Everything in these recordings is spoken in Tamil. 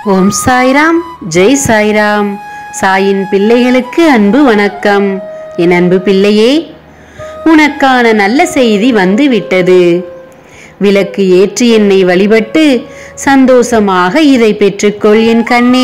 ஓம் சாய்ராம், ஜெய் சாய்ராம். சாயின் பிள்ளைகளுக்கு அன்பு வணக்கம். என் அன்பு பிள்ளையே, உனக்கான நல்ல செய்தி வந்து விட்டது. விளக்கு ஏற்றி என்னை வழிபட்டு சந்தோஷமாக இதை பெற்றுக்கொள் என் கண்ணே.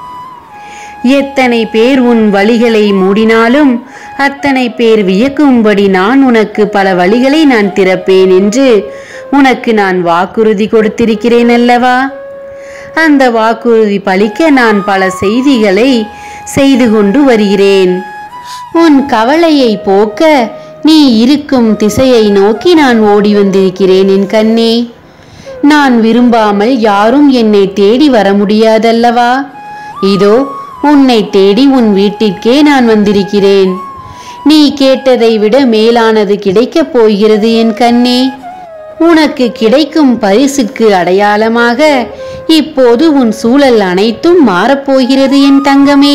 எத்தனை பேர் உன் வழிகளை மூடினாலும் அத்தனை பேர் வியக்கும்படி நான் உனக்கு பல வழிகளை நான் திறப்பேன் என்று உனக்கு நான் வாக்குறுதி கொடுத்திருக்கிறேன் அல்லவா? அந்த வாக்குறுதி பலிக்க நான் பல செய்திகளை செய்து கொண்டு வருகிறேன். உன் கவலையை போக்க நீ இருக்கும் திசையை நோக்கி நான் ஓடி வந்திருக்கிறேன் என் கண்ணே. நான் விரும்பாமல் யாரும் என்னை தேடி வர முடியாதல்லவா? இதோ உன்னை தேடி உன் வீட்டிற்கே நான் வந்திருக்கிறேன். நீ கேட்டதை விட மேலானது கிடைக்கப் போகிறது என் கண்ணே. உனக்கு கிடைக்கும் பரிசுக்கு அடையாளமாக இப்போது உன் சூழல் அனைத்தும் மாறப்போகிறது என் தங்கமே.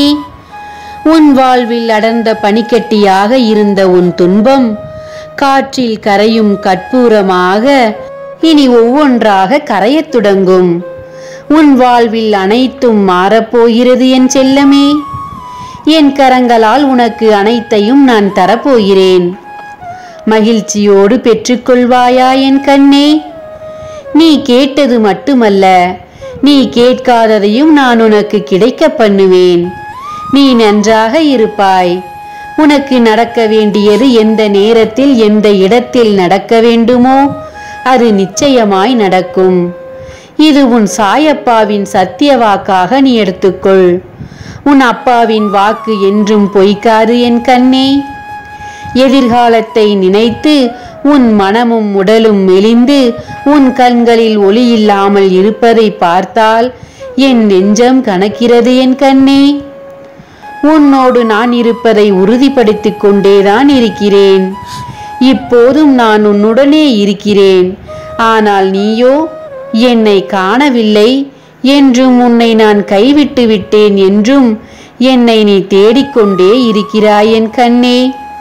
உன் வாழ்வில் அடர்ந்த பனிக்கட்டியாக இருந்த உன் துன்பம் காற்றில் கரையும் கற்பூரமாக இனி ஒவ்வொன்றாக கரையத் தொடங்கும். உன் வாழ்வில் அனைத்தும் மாறப்போகிறது என் செல்லமே. என் கரங்களால் உனக்கு அனைத்தையும் நான் தரப்போகிறேன். மகிழ்ச்சியோடு பெற்றுக்கொள்வாயா என் கண்ணே? நீ கேட்டது மட்டுமல்ல, நீ கேட்காததையும் நான் உனக்கு கிடைக்க பண்ணுவேன். நீ நன்றாக இருப்பாய். உனக்கு நடக்க வேண்டியது எந்த நேரத்தில் எந்த இடத்தில் நடக்க வேண்டுமோ அது நிச்சயமாய் நடக்கும். இது உன் சாயப்பாவின் சத்திய வாக்காக நீ எடுத்துக்கொள். உன் அப்பாவின் வாக்கு என்றும் பொய்க்காது என் கண்ணே. எதிர்காலத்தை நினைத்து உன் மனமும் உடலும் மெலிந்து உன் கண்களில் ஒளி இல்லாமல் இருப்பதை பார்த்தால் என் நெஞ்சம் கனக்கிறது என் கண்ணே. உன்னோடு நான் இருப்பதை உறுதிப்படுத்திக் கொண்டேதான் இருக்கிறேன். இப்போதும் நான் உன்னுடனே இருக்கிறேன். ஆனால் நீயோ என்னை காணவில்லை என்றும் உன்னை நான் கைவிட்டு விட்டேன் என்றும் என்னை நீ தேடிக்கொண்டே இருக்கிறாய் என் கண்ணே.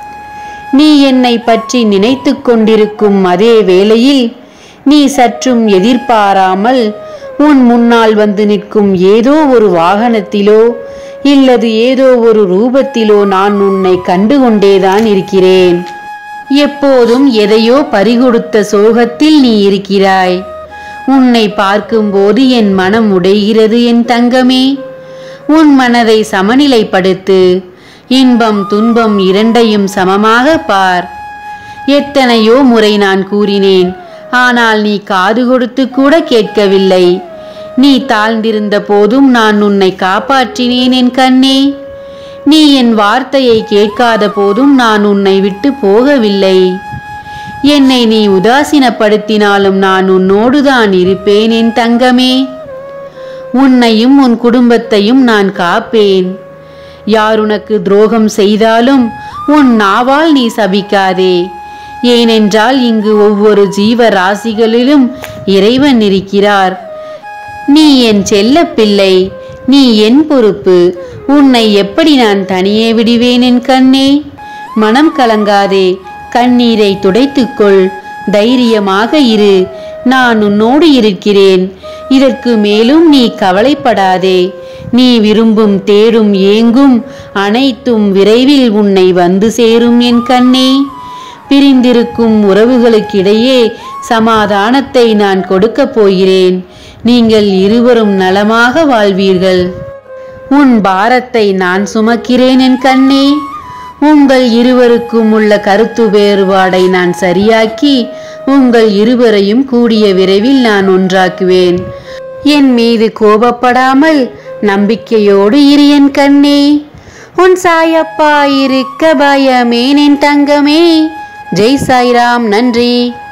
நீ என்னை பற்றி நினைத்து கொண்டிருக்கும் அதே வேளையில் நீ சற்றும் எதிர்பாராமல் உன் முன்னால் வந்து நிற்கும் ஏதோ ஒரு வாகனத்திலோ இல்லது ஏதோ ஒரு ரூபத்திலோ நான் உன்னை கண்டுகொண்டேதான் இருக்கிறேன். எப்போதும் எதையோ பறிகொடுத்த சோகத்தில் நீ இருக்கிறாய். உன்னை பார்க்கும்போது என் மனம் உடைகிறது என் தங்கமே. உன் மனதை சமநிலைப்படுத்து. இன்பம் துன்பம் இரண்டையும் சமமாக பார். எத்தனையோ முறை நான் கூறினேன், ஆனால் நீ காது கொடுத்து கூட கேட்கவில்லை. நீ தாழ்ந்திருந்த போதும் நான் உன்னை காப்பாற்றினேன் என் கண்ணே. நீ என் வார்த்தையை கேட்காத போதும் நான் உன்னை விட்டு போகவில்லை. என்னை நீ உதாசீனப்படுத்தினாலும் நான் உன்னோடுதான் இருப்பேன் என் தங்கமே. உன்னையும் உன் குடும்பத்தையும் நான் காப்பேன். யார் உனக்கு துரோகம் செய்தாலும் உன் நாவால் நீ சபிக்காதே. ஏனென்றால் இங்கு ஒவ்வொரு ஜீவ ராசிகளிலும் இறைவன் இருக்கிறார். நீ என் செல்ல பிள்ளை, நீ என் பொறுப்பு. உன்னை எப்படி நான் தனியே விடுவேன் என் கண்ணே? மனம் கலங்காதே, கண்ணீரை துடைத்துக்கொள். தைரியமாக இரு, நான் உன்னோடு இருக்கிறேன். இதற்கு மேலும் நீ கவலைப்படாதே. நீ விரும்பும் தேடும் ஏங்கும் அனைத்தும் விரைவில் உன்னை வந்து சேரும் என் கண்ணே. பிரிந்திருக்கும் உறவுகளுக்கிடையே சமாதானத்தை நான் கொடுக்க போகிறேன். நீங்கள் இருவரும் நலமாக வாழ்வீர்கள். உன் பாரத்தை நான் சுமக்கிறேன் என் கண்ணே. உங்கள் இருவருக்கும் உள்ள கருத்து வேறுபாடை நான் சரியாக்கி உங்கள் இருவரையும் கூடிய விரைவில் நான் ஒன்றாக்குவேன். என் மீது கோபப்படாமல் நம்பிக்கையோடு இரு என் கண்ணே. உன் சாயப்பா இருக்க பயமேன் என் தங்கமே. ஜெய் சாய்ராம். நன்றி.